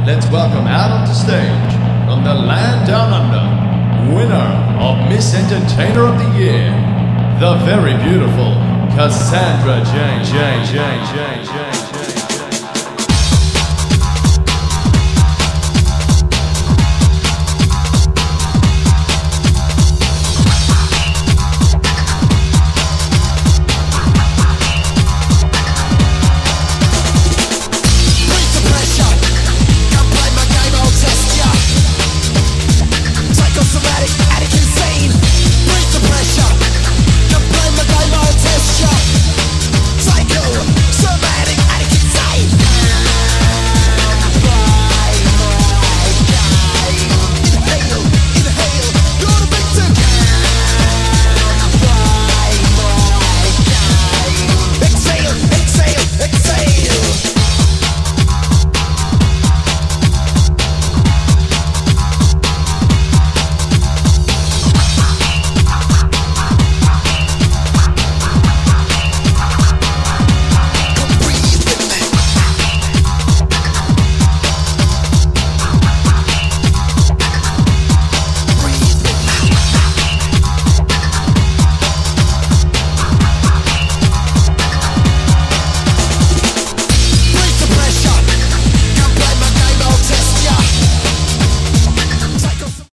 let's welcome out onto stage, from the land down under, winner of Miss Entertainer of the Year, the very beautiful Cassandra Jane.